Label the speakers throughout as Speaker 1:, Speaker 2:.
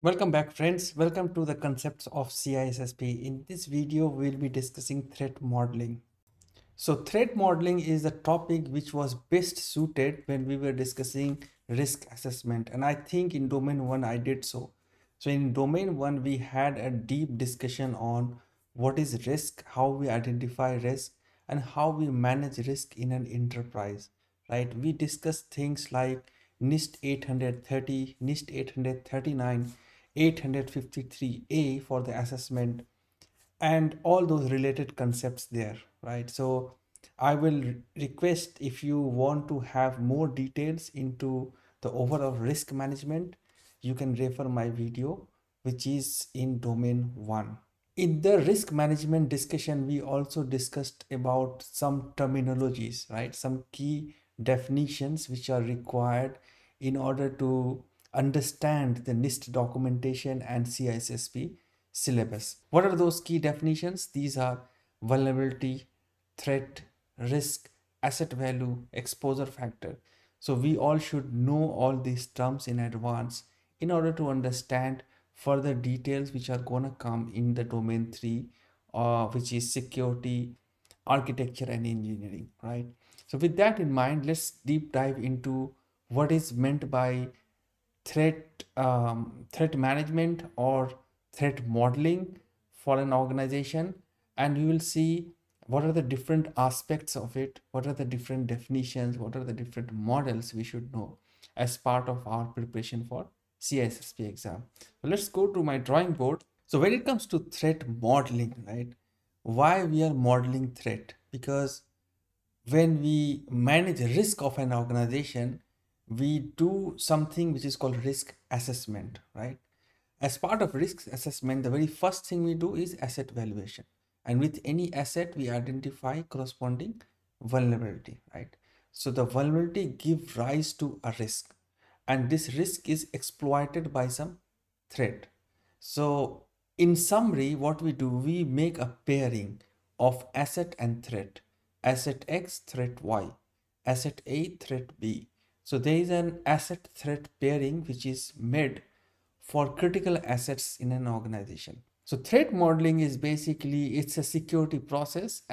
Speaker 1: Welcome back, friends. Welcome to the concepts of CISSP. In this video, we'll be discussing threat modeling. So threat modeling is a topic which was best suited when we were discussing risk assessment. And I think in domain 1, I did so. So in domain 1, we had a deep discussion on what is risk, how we identify risk, and how we manage risk in an enterprise, right? We discussed things like NIST 830, NIST 839, 853A for the assessment, and all those related concepts there, right? So I will request, if you want to have more details into the overall risk management, you can refer my video which is in domain 1. In the risk management discussion, we also discussed about some terminologies, right? Some key definitions which are required in order to understand the NIST documentation and CISSP syllabus. What are those key definitions? These are vulnerability, threat, risk, asset value, exposure factor. So we all should know all these terms in advance in order to understand further details which are going to come in the domain 3, which is security, architecture and engineering, right? So with that in mind, let's deep dive into what is meant by threat management or threat modeling for an organization, and you will see what are the different aspects of it, what are the different definitions, what are the different models we should know as part of our preparation for CISSP exam. So let's go to my drawing board. So when it comes to threat modeling, right, why we are modeling threat? Because when we manage risk of an organization, we do something which is called risk assessment, right? As part of risk assessment, the very first thing we do is asset valuation. And with any asset, we identify corresponding vulnerability, right? So the vulnerability gives rise to a risk, and this risk is exploited by some threat. So in summary, what we do, we make a pairing of asset and threat. Asset X, threat Y. Asset A, threat B. So there is an asset threat pairing which is made for critical assets in an organization. So threat modeling is basically, it's a security process,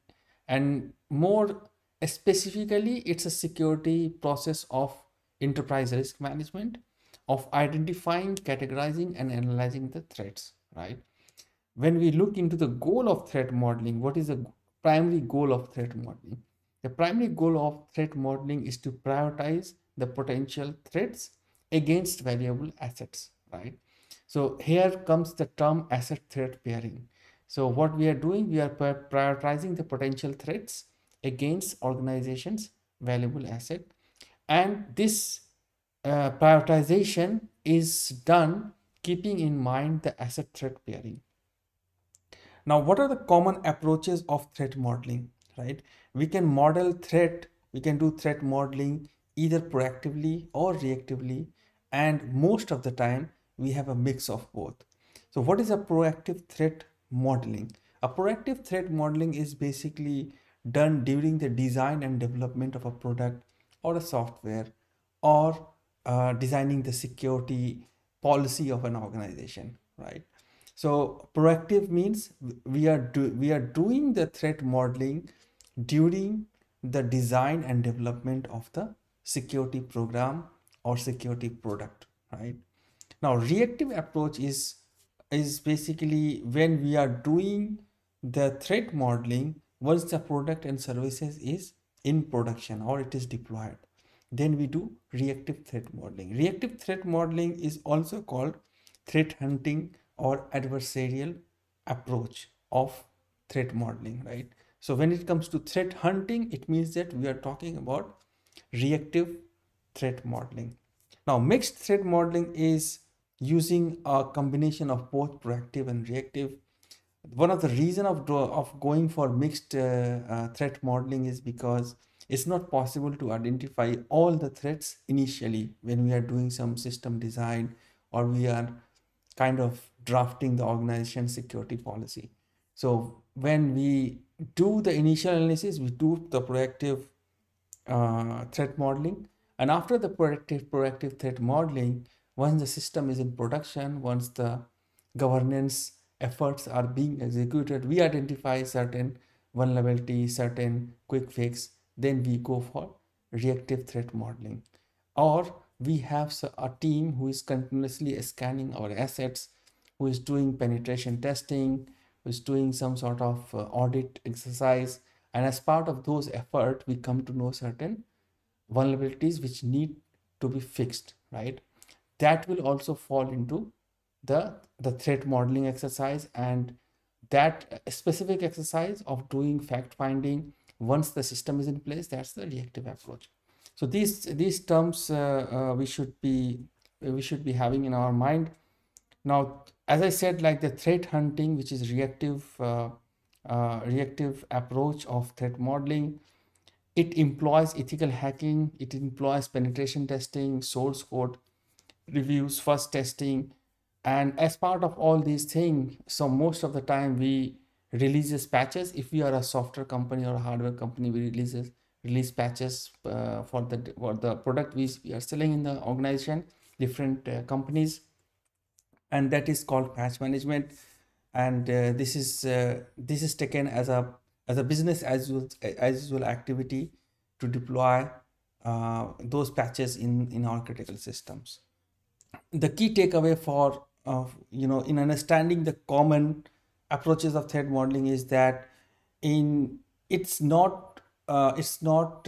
Speaker 1: and more specifically, it's a security process of enterprise risk management, of identifying, categorizing and analyzing the threats, right? When we look into the goal of threat modeling, what is the primary goal of threat modeling? The primary goal of threat modeling is to prioritize the potential threats against valuable assets, right? So here comes the term asset threat pairing. So what we are doing, we are prioritizing the potential threats against organizations' valuable asset, and this prioritization is done keeping in mind the asset threat pairing. Now, what are the common approaches of threat modeling, right? We can model threat, we can do threat modeling either proactively or reactively, and most of the time we have a mix of both. So what is a proactive threat modeling? A proactive threat modeling is basically done during the design and development of a product or a software, or designing the security policy of an organization, right? So proactive means we are doing the threat modeling during the design and development of the security program or security product, right? Now reactive approach is basically when we are doing the threat modeling once the product and services is in production or it is deployed. Then we do reactive threat modeling. Reactive threat modeling is also called threat hunting or adversarial approach of threat modeling, right? So when it comes to threat hunting, it means that we are talking about reactive threat modeling. Now mixed threat modeling is using a combination of both proactive and reactive. One of the reason of going for mixed threat modeling is because it's not possible to identify all the threats initially when we are doing some system design or we are kind of drafting the organization security policy. So when we do the initial analysis, we do the proactive threat modeling, and after the proactive threat modeling, Once the system is in production, once the governance efforts are being executed, we identify certain vulnerability, certain quick fix, then we go for reactive threat modeling. Or we have a team who is continuously scanning our assets, who is doing penetration testing, who is doing some sort of audit exercise. And as part of those efforts, we come to know certain vulnerabilities which need to be fixed, right? That will also fall into the threat modeling exercise, and that specific exercise of doing fact finding once the system is in place, that's the reactive approach. So these terms we should be having in our mind. Now, as I said, like the threat hunting, which is reactive approach of threat modeling, it employs ethical hacking, it employs penetration testing, source code reviews, first testing. And as part of all these things, so most of the time we releases patches. If we are a software company or a hardware company, we release patches for the product we are selling in the organization, different companies, and that is called patch management. And this is taken as a business as usual activity to deploy those patches in our critical systems. The key takeaway for in understanding the common approaches of threat modeling is that in it's not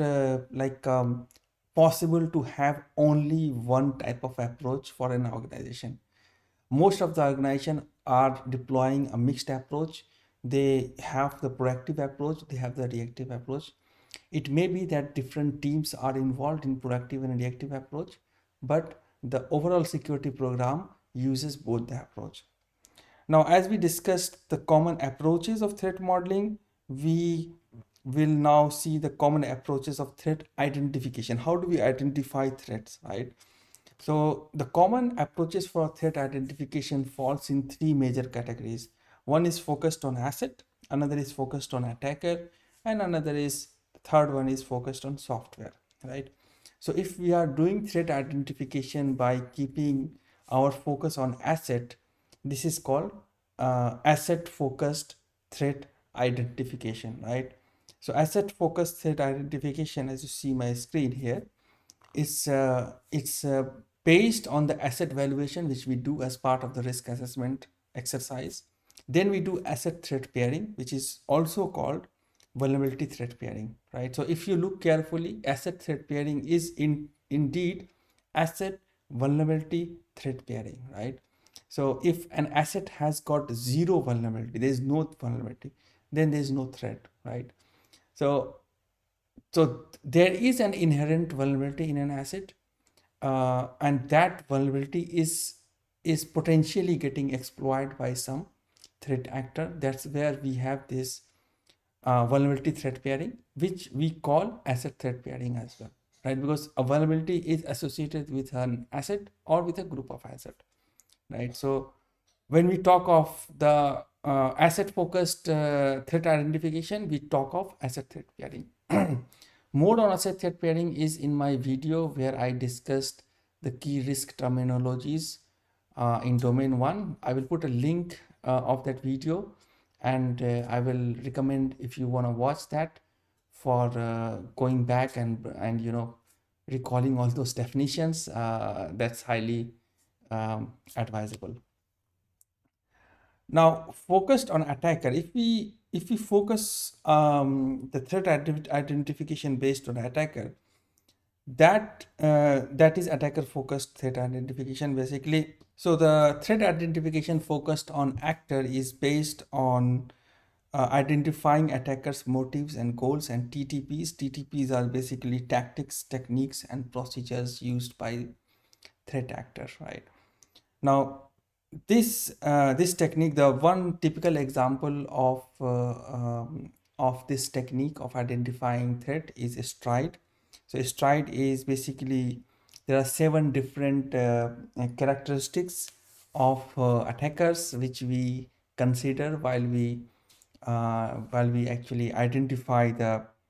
Speaker 1: possible to have only one type of approach for an organization. Most of the organization are deploying a mixed approach. They have the proactive approach, they have the reactive approach. It may be that different teams are involved in proactive and reactive approach, but the overall security program uses both the approach. Now, as we discussed the common approaches of threat modeling, we will now see the common approaches of threat identification. How do we identify threats, right? So the common approaches for threat identification falls in three major categories. One is focused on asset, another is focused on attacker, and another is, third one is focused on software, right? So if we are doing threat identification by keeping our focus on asset, this is called asset focused threat identification, right? So asset focused threat identification, as you see my screen here, it's based on the asset valuation which we do as part of the risk assessment exercise. Then we do asset threat pairing, which is also called vulnerability threat pairing, right? So if you look carefully, asset threat pairing is indeed asset vulnerability threat pairing, right? So if an asset has got zero vulnerability, there is no vulnerability, then there is no threat, right? So there is an inherent vulnerability in an asset, and that vulnerability is potentially getting exploited by some threat actor. That's where we have this vulnerability threat pairing, which we call asset threat pairing as well, right? Because a vulnerability is associated with an asset or with a group of asset, right? So when we talk of the asset focused threat identification, we talk of asset threat pairing. More on asset threat pairing is in my video where I discussed the key risk terminologies in domain 1. I will put a link of that video, and I will recommend, if you want to watch that, for going back and recalling all those definitions. That's highly advisable. Now, focused on attacker, if we focus the threat identification based on attacker, that is attacker focused threat identification basically. So the threat identification focused on actor is based on identifying attackers' motives and goals, and TTPs. TTPs are basically tactics, techniques, and procedures used by threat actors, right? Now, this technique, the one typical example of this technique of identifying threat is stride. So stride is basically, there are 7 different characteristics of attackers which we consider while we actually identify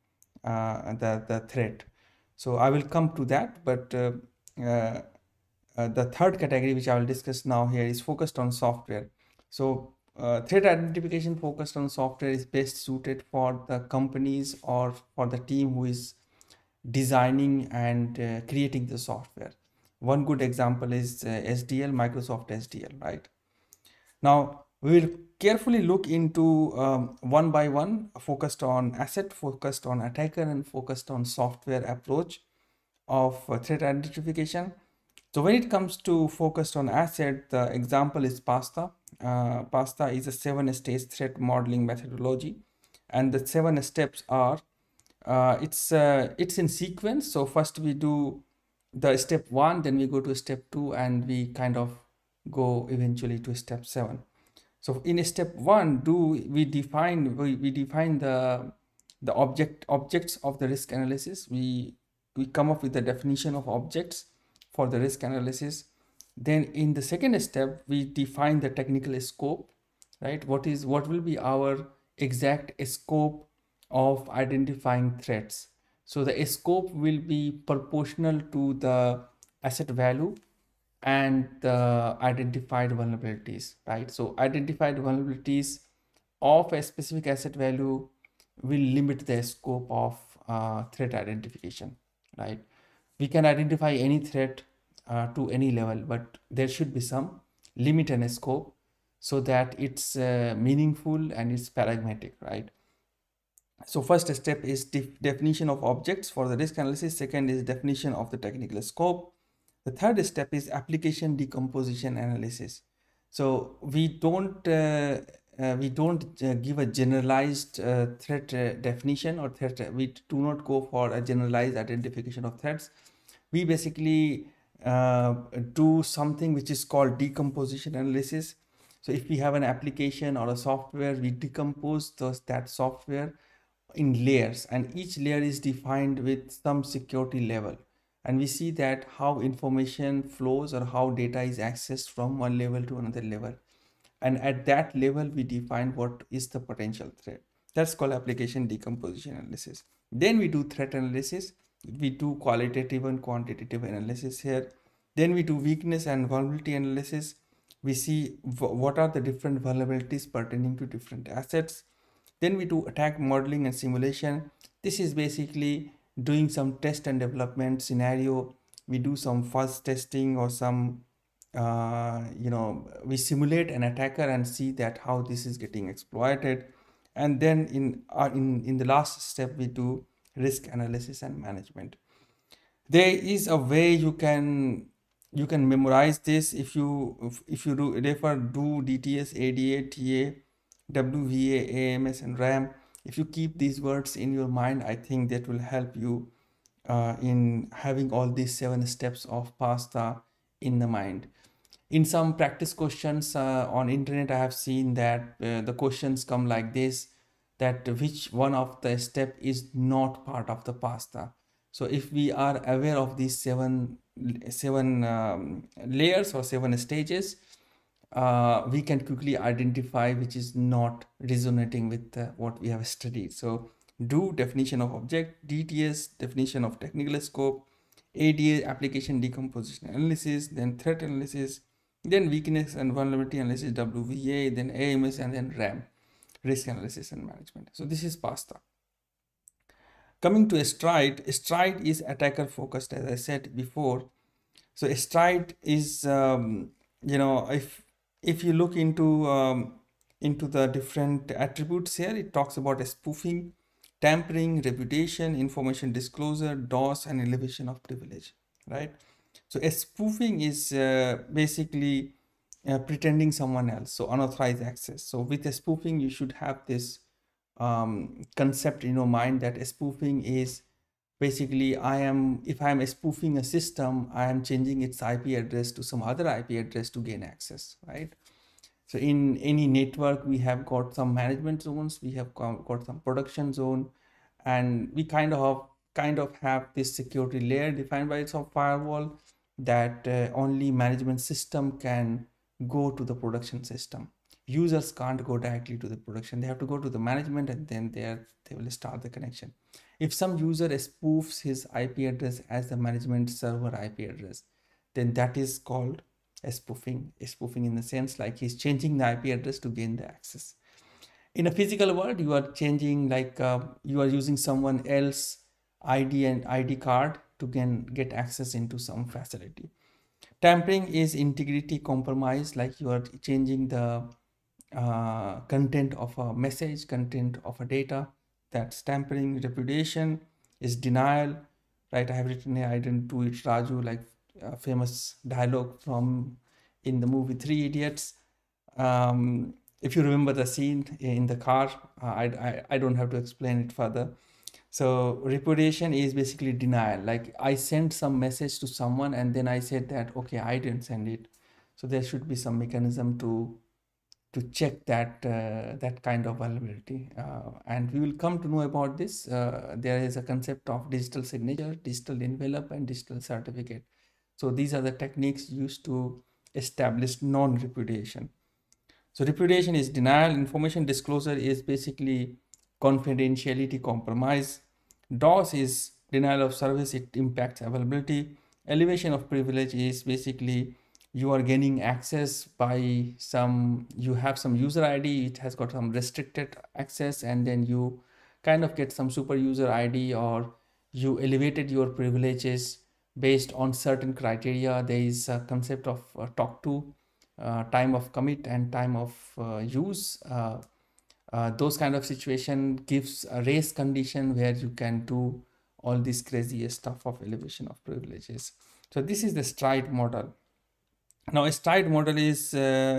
Speaker 1: the threat. So I will come to that, but the third category, which I will discuss now here, is focused on software. So threat identification focused on software is best suited for the companies or for the team who is designing and creating the software. One good example is SDL, Microsoft SDL, right? Now, we will carefully look into one by one, focused on asset, focused on attacker, and focused on software approach of threat identification. So when it comes to focused on asset, the example is PASTA. PASTA is a 7-stage threat modeling methodology, and the 7 steps are it's in sequence. So first we do the step 1, then we go to step 2, and we kind of go eventually to step 7. So in step 1, we define the objects of the risk analysis. We come up with the definition of objects for the risk analysis. Then in the second step, we define the technical scope, right? What will be our exact scope of identifying threats? So the scope will be proportional to the asset value and the identified vulnerabilities, right? So identified vulnerabilities of a specific asset value will limit the scope of threat identification, right? We can identify any threat to any level, but there should be some limit and scope so that it's meaningful and it's pragmatic, right? So first step is definition of objects for the risk analysis. Second is definition of the technical scope. The third step is application decomposition analysis. So we don't give a generalized threat definition or threat. We do not go for a generalized identification of threats. We basically do something which is called decomposition analysis. So if we have an application or a software, we decompose that software in layers, and each layer is defined with some security level, and we see that how information flows or how data is accessed from one level to another level, and at that level we define what is the potential threat. That's called application decomposition analysis. Then we do threat analysis. We do qualitative and quantitative analysis here. Then we do weakness and vulnerability analysis. We see what are the different vulnerabilities pertaining to different assets. Then we do attack modeling and simulation. This is basically doing some test and development scenario. We do some fuzz testing or some, we simulate an attacker and see that how this is getting exploited. And then in the last step, we do risk analysis and management. There is a way you can memorize this if you do DTS, ADA, TA, WVA, AMS, and RAM. If you keep these words in your mind, I think that will help you in having all these 7 steps of PASTA in the mind. In some practice questions on internet, I have seen that the questions come like this, that which one of the step is not part of the PASTA. So if we are aware of these seven layers or 7 stages, we can quickly identify which is not resonating with what we have studied. So do definition of object, DTS, definition of technical scope, ADA, application decomposition analysis, then threat analysis, then weakness and vulnerability analysis, WVA, then AMS, and then RAM, risk analysis and management. So this is PASTA. Coming to Stride is attacker focused, as I said before. So Stride is, if you look into the different attributes here, it talks about spoofing, tampering, reputation, information disclosure, DOS, and elevation of privilege, right? So spoofing is basically pretending someone else, so unauthorized access. So with spoofing, you should have this concept in your mind that spoofing is basically if I am spoofing a system, I am changing its IP address to some other IP address to gain access, right? So in any network, we have got some management zones, we have got some production zone, and we kind of have this security layer defined by its firewall that only management system can go to the production system. Users can't go directly to the production. They have to go to the management, and then they will start the connection. If some user spoofs his IP address as the management server IP address, then that is called spoofing. Spoofing in the sense like he's changing the IP address to gain the access. In a physical world, you are changing like you are using someone else ID and ID card to get access into some facility. Tampering is integrity compromise, like you are changing the content of a message, content of a data. That's tampering. Repudiation is denial, right? I have written here, I didn't do it, Raju, like famous dialogue from in the movie Three Idiots. If you remember the scene in the car, I don't have to explain it further. So repudiation is basically denial. Like I sent some message to someone and then I said that, okay, I didn't send it. So there should be some mechanism to check that that kind of vulnerability. And we will come to know about this. There is a concept of digital signature, digital envelope, and digital certificate. So these are the techniques used to establish non-repudiation. So repudiation is denial. Information disclosure is basically confidentiality compromise. DOS is denial of service. It impacts availability. Elevation of privilege is basically you are gaining access by some, you have some user ID, it has got some restricted access, and then you kind of get some super user ID, or you elevated your privileges based on certain criteria. There is a concept of talk to, time of commit and time of use. Those kind of situation gives a race condition where you can do all this crazy stuff of elevation of privileges. So this is the stride model. Now a stride model is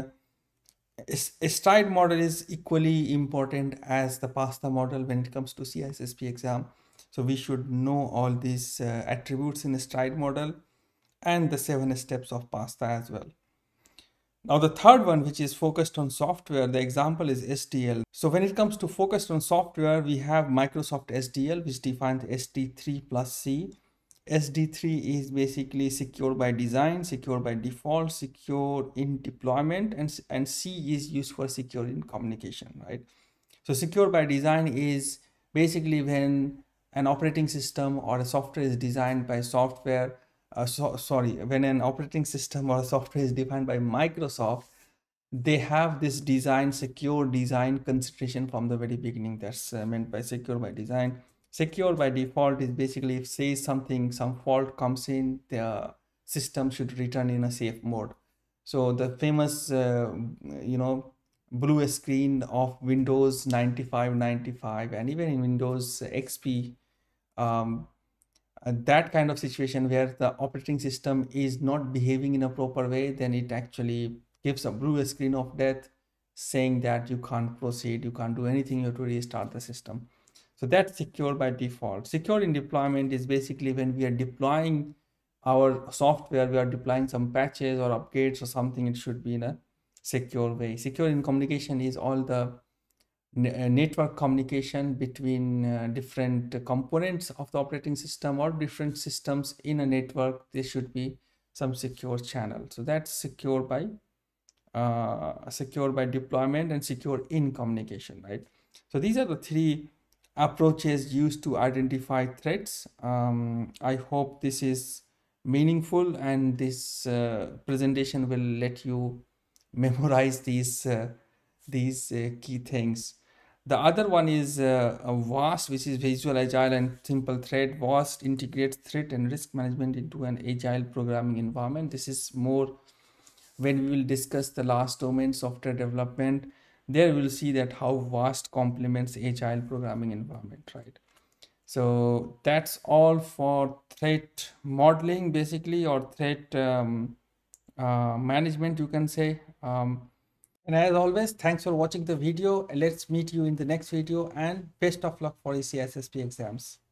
Speaker 1: a stride model is equally important as the pasta model when it comes to CISSP exam. So we should know all these attributes in a stride model and the 7 steps of pasta as well. Now the third one, which is focused on software, the example is SDL. So when it comes to focused on software, we have Microsoft SDL, which defines SD3 plus C. SD3 is basically secure by design, secure by default, secure in deployment, and C is used for secure in communication, right? So secure by design is basically when an operating system or a software is designed by software, when an operating system or a software is defined by Microsoft, they have this design, secure design consideration from the very beginning. That's meant by secure by design. Secure by default is basically if say something, some fault comes in, the system should return in a safe mode. So the famous, blue screen of Windows 95, and even in Windows XP, that kind of situation where the operating system is not behaving in a proper way, then it actually gives a blue screen of death saying that you can't proceed, you can't do anything, you have to restart the system. So that's secure by default. Secure in deployment is basically when we are deploying our software, we are deploying some patches or upgrades or something, it should be in a secure way. Secure in communication is all the network communication between different components of the operating system or different systems in a network. There should be some secure channel. So that's secure by deployment and secure in communication, right? So these are the three approaches used to identify threats. I hope this is meaningful, and this presentation will let you memorize these key things. The other one is a VAST, which is visual, agile, and simple threat. VAST integrates threat and risk management into an agile programming environment. This is more when we will discuss the last domain, software development. There we will see that how VAST complements agile programming environment, right? So that's all for threat modeling, basically, or threat management, you can say. And as always, thanks for watching the video. Let's meet you in the next video, and best of luck for your CISSP exams.